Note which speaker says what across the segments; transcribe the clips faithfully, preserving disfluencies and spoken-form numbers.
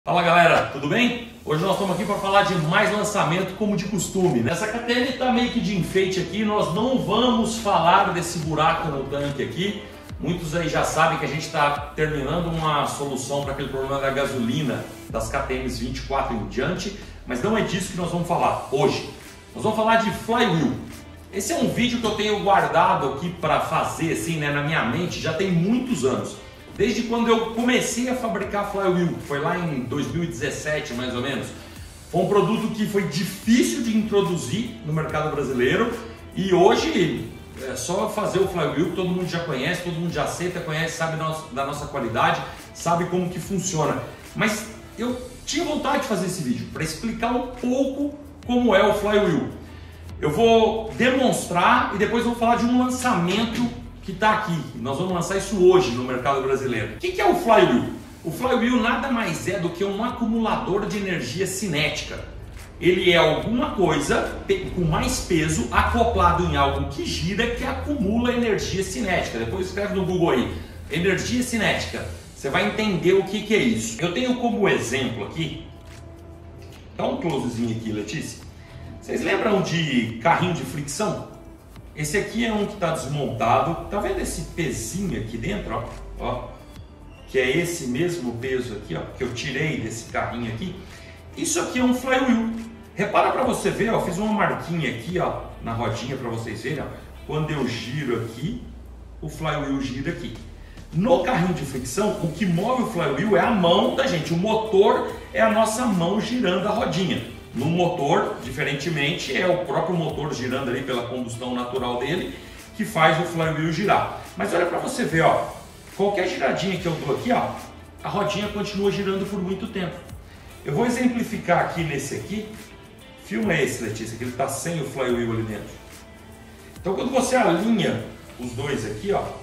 Speaker 1: Fala galera, tudo bem? Hoje nós estamos aqui para falar de mais lançamento como de costume, né? Essa K T M está meio que de enfeite aqui, nós não vamos falar desse buraco no tanque aqui. Muitos aí já sabem que a gente está terminando uma solução para aquele problema da gasolina das K T Ms vinte e quatro em diante, mas não é disso que nós vamos falar hoje. Nós vamos falar de flywheel. Esse é um vídeo que eu tenho guardado aqui para fazer assim, né, na minha mente já tem muitos anos. Desde quando eu comecei a fabricar flywheel, foi lá em dois mil e dezessete mais ou menos. Foi um produto que foi difícil de introduzir no mercado brasileiro e hoje é só fazer o flywheel, todo mundo já conhece, todo mundo já aceita, conhece, sabe da nossa qualidade, sabe como que funciona. Mas eu tinha vontade de fazer esse vídeo para explicar um pouco como é o flywheel. Eu vou demonstrar e depois vou falar de um lançamento que está aqui. Nós vamos lançar isso hoje no mercado brasileiro. O que é o flywheel? O flywheel nada mais é do que um acumulador de energia cinética. Ele é alguma coisa com mais peso acoplado em algo que gira, que acumula energia cinética. Depois escreve no Google aí, energia cinética. Você vai entender o que é isso. Eu tenho como exemplo aqui, dá um closezinho aqui, Letícia. Vocês lembram de carrinho de fricção? Esse aqui é um que está desmontado. Tá vendo esse pezinho aqui dentro, ó? Ó, que é esse mesmo peso aqui, ó, que eu tirei desse carrinho aqui. Isso aqui é um flywheel. Repara para você ver, ó, fiz uma marquinha aqui, ó, na rodinha para vocês verem, ó. Quando eu giro aqui, o flywheel gira aqui. No carrinho de fricção, o que move o flywheel é a mão da gente. O motor é a nossa mão girando a rodinha. No motor, diferentemente, é o próprio motor girando ali pela combustão natural dele que faz o flywheel girar. Mas olha para você ver, ó, qualquer giradinha que eu dou aqui, ó, a rodinha continua girando por muito tempo. Eu vou exemplificar aqui nesse aqui. Filma esse, Letícia, que ele está sem o flywheel ali dentro. Então quando você alinha os dois aqui, ó,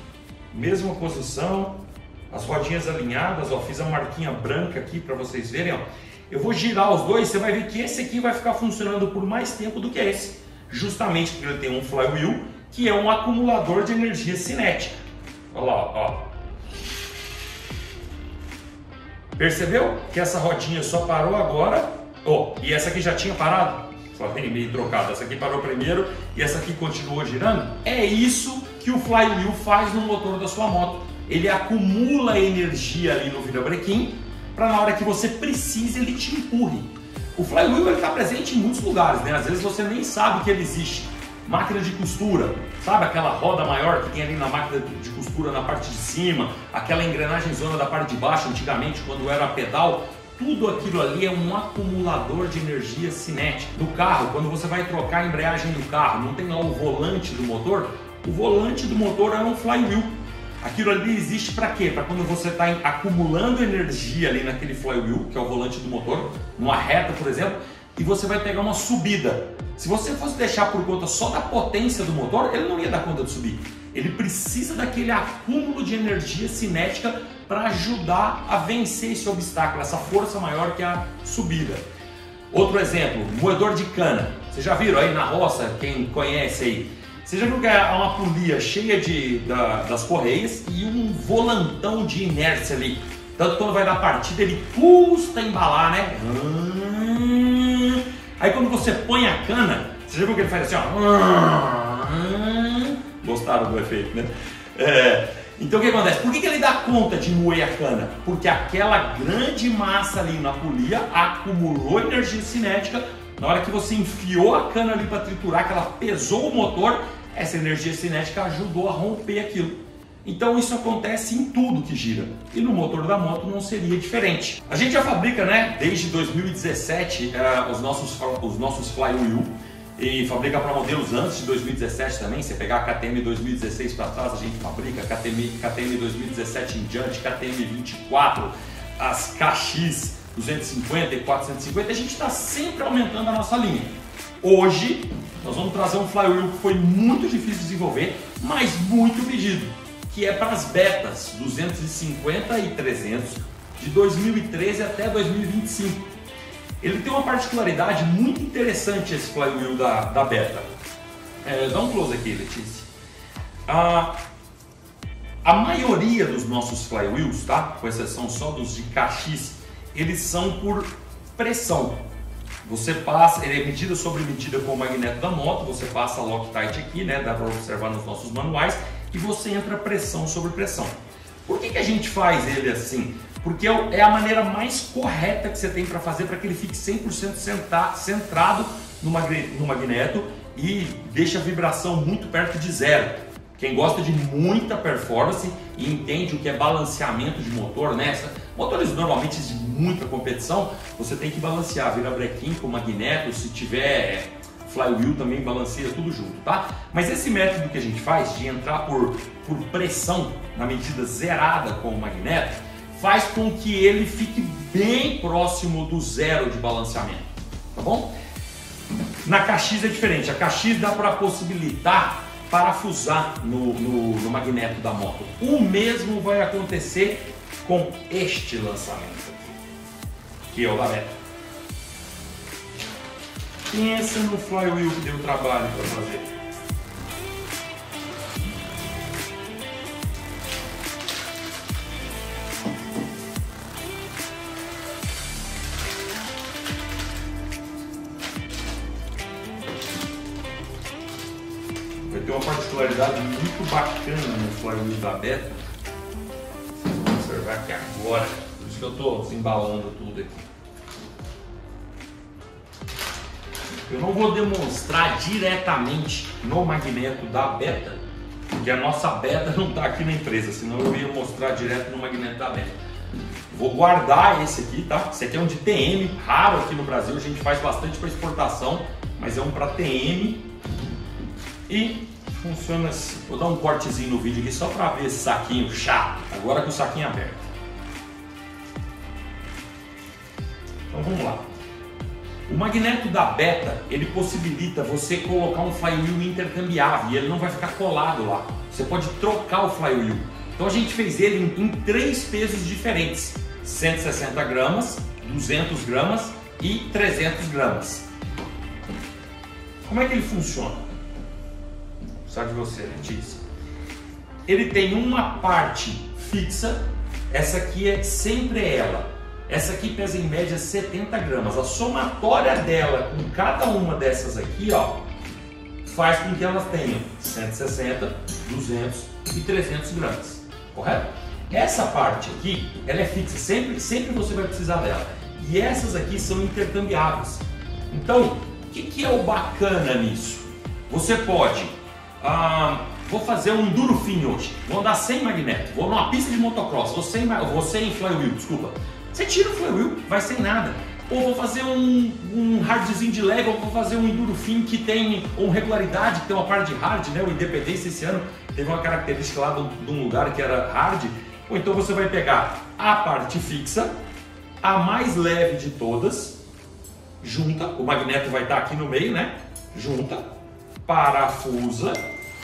Speaker 1: mesma posição, as rodinhas alinhadas, ó, fiz a marquinha branca aqui para vocês verem, ó. Eu vou girar os dois, você vai ver que esse aqui vai ficar funcionando por mais tempo do que esse. Justamente porque ele tem um flywheel, que é um acumulador de energia cinética. Olha lá, ó. Percebeu que essa rodinha só parou agora? Oh, e essa aqui já tinha parado? Só tem meio trocado. Essa aqui parou primeiro e essa aqui continuou girando? É isso que o flywheel faz no motor da sua moto. Ele acumula energia ali no virabrequim, para na hora que você precisa ele te empurre. O flywheel está presente em muitos lugares, né? Às vezes você nem sabe que ele existe. Máquina de costura, sabe aquela roda maior que tem ali na máquina de costura na parte de cima, aquela engrenagem zona da parte de baixo, antigamente quando era pedal, tudo aquilo ali é um acumulador de energia cinética. No carro, quando você vai trocar a embreagem do carro, não tem lá o volante do motor? O volante do motor é um flywheel. Aquilo ali existe para quê? Para quando você está acumulando energia ali naquele flywheel, que é o volante do motor, numa reta, por exemplo, e você vai pegar uma subida. Se você fosse deixar por conta só da potência do motor, ele não ia dar conta de subir. Ele precisa daquele acúmulo de energia cinética para ajudar a vencer esse obstáculo, essa força maior que é a subida. Outro exemplo, moedor de cana. Vocês já viram aí na roça, quem conhece aí? Você já viu que é uma polia cheia de, da, das correias e um volantão de inércia ali. Tanto quando vai dar partida ele custa embalar, né? Aí quando você põe a cana, você já viu que ele faz assim, ó. Gostaram do efeito, né? É, então o que acontece? Por que, que ele dá conta de moer a cana? Porque aquela grande massa ali na polia acumulou energia cinética. Na hora que você enfiou a cana ali para triturar, que ela pesou o motor, essa energia cinética ajudou a romper aquilo. Então isso acontece em tudo que gira. E no motor da moto não seria diferente. A gente já fabrica, né, desde dois mil e dezessete uh, os, nossos, os nossos flywheel. E fabrica para modelos antes de dois mil e dezessete também. Se pegar a K T M dois mil e dezesseis para trás, a gente fabrica K T M, K T M dois mil e dezessete em diante, K T M vinte e quatro, as K X duzentos e cinquenta e quatrocentos e cinquenta, a gente está sempre aumentando a nossa linha. Hoje, nós vamos trazer um flywheel que foi muito difícil de desenvolver, mas muito pedido, que é para as betas duzentos e cinquenta e trezentos, de dois mil e treze até dois mil e vinte e cinco. Ele tem uma particularidade muito interessante, esse flywheel da, da beta. É, dá um close aqui, Letícia. Ah, a maioria dos nossos flywheels, tá? Com exceção só dos de K X eles são por pressão. Você passa, ele é medida sobre medida com o magneto da moto, você passa a Loctite aqui, né? Dá para observar nos nossos manuais, e você entra pressão sobre pressão. Por que que a gente faz ele assim? Porque é a maneira mais correta que você tem para fazer para que ele fique cem por cento centrado no magneto e deixe a vibração muito perto de zero. Quem gosta de muita performance e entende o que é balanceamento de motor, né? Motores normalmente de muita competição, você tem que balancear, vira brequim com magneto, se tiver flywheel também balanceia tudo junto, tá? Mas esse método que a gente faz de entrar por, por pressão na medida zerada com o magneto, faz com que ele fique bem próximo do zero de balanceamento, tá bom? Na K X é diferente, a K X dá para possibilitar parafusar no, no, no magneto da moto. O mesmo vai acontecer com este lançamento aqui, que é o da Beta. Pensa no flywheel que deu trabalho para fazer. Vai ter uma particularidade muito bacana no flywheel da Beta. Vocês vão observar aqui agora. Por isso que eu estou desembalando tudo aqui. Eu não vou demonstrar diretamente no magneto da Beta, porque a nossa Beta não está aqui na empresa, senão eu ia mostrar direto no magneto da Beta. Vou guardar esse aqui, tá? Esse aqui é um de T M, raro aqui no Brasil, a gente faz bastante para exportação, mas é um para T M e funciona assim. Vou dar um cortezinho no vídeo aqui só para ver esse saquinho chato, agora com o saquinho aberto. Então vamos lá. O magneto da Beta, ele possibilita você colocar um flywheel intercambiável e ele não vai ficar colado lá. Você pode trocar o flywheel. Então a gente fez ele em, em três pesos diferentes: cento e sessenta gramas, duzentos gramas e trezentos gramas. Como é que ele funciona? Vou precisar de você, Letícia. Ele tem uma parte fixa, essa aqui é sempre ela. Essa aqui pesa em média setenta gramas. A somatória dela com cada uma dessas aqui, ó, faz com que elas tenham cento e sessenta, duzentos e trezentos gramas, correto? Essa parte aqui, ela é fixa, sempre, sempre você vai precisar dela. E essas aqui são intercambiáveis. Então, o que, que é o bacana nisso? Você pode, ah, vou fazer um enduro fim hoje, vou andar sem magneto, vou numa pista de motocross, vou sem, vou sem flywheel, desculpa. Você tira o flywheel, vai sem nada. Ou vou fazer um, um hardzinho de leve, ou vou fazer um enduro fim que tem uma regularidade, que tem uma parte de hard, né? O Independência esse ano teve uma característica lá de um lugar que era hard. Ou então você vai pegar a parte fixa, a mais leve de todas, junta, o magneto vai estar aqui no meio, né? Junta, parafusa.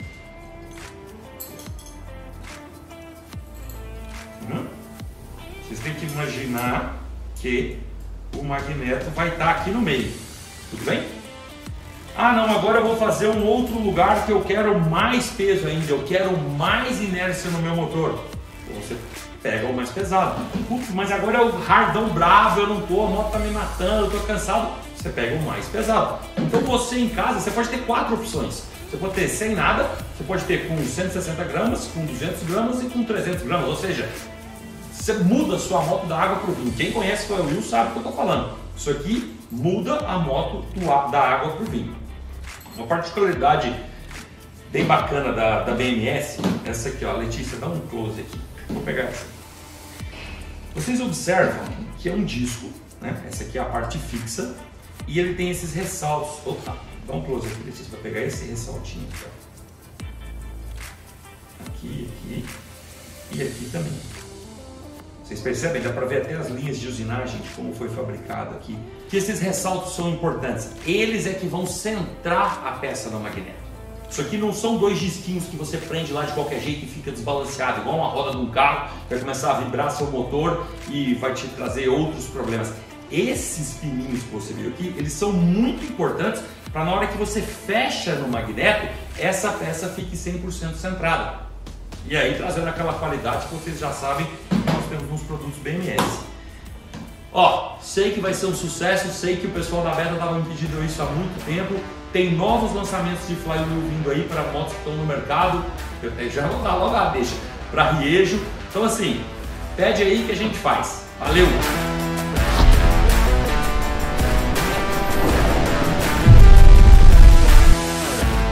Speaker 1: Hum? Vocês têm que imaginar que o magneto vai estar aqui no meio, tudo bem? Ah não, agora eu vou fazer um outro lugar que eu quero mais peso ainda, eu quero mais inércia no meu motor. Então você pega o mais pesado. Putz, mas agora é o hardão bravo, eu não tô, a moto tá me matando, eu tô cansado. Você pega o mais pesado. Então você em casa, você pode ter quatro opções. Você pode ter sem nada, você pode ter com cento e sessenta gramas, com duzentos gramas e com trezentos gramas, ou seja, você muda a sua moto da água para o vinho. Quem conhece o flywheel sabe o que eu estou falando. Isso aqui muda a moto do, da água para o vinho. Uma particularidade bem bacana da, da B M S, essa aqui, ó, Letícia, dá um close aqui. Vou pegar essa. Vocês observam que é um disco, né? Essa aqui é a parte fixa e ele tem esses ressaltos. Opa, dá um close aqui, Letícia, para pegar esse ressaltinho aqui, ó. Aqui, aqui e aqui também. Vocês percebem? Dá para ver até as linhas de usinagem de como foi fabricado aqui. Que esses ressaltos são importantes. Eles é que vão centrar a peça no magneto. Isso aqui não são dois disquinhos que você prende lá de qualquer jeito e fica desbalanceado, igual uma roda de um carro, vai começar a vibrar seu motor e vai te trazer outros problemas. Esses pininhos que você viu aqui, eles são muito importantes para na hora que você fecha no magneto, essa peça fique cem por cento centrada. E aí trazendo aquela qualidade que vocês já sabem que nós temos nos produtos B M S. Ó, sei que vai ser um sucesso, sei que o pessoal da Beta estava me pedindo isso há muito tempo. Tem novos lançamentos de flywheel vindo aí para motos que estão no mercado. Eu já vou dar logo a deixa para Riejo. Então assim, pede aí que a gente faz. Valeu!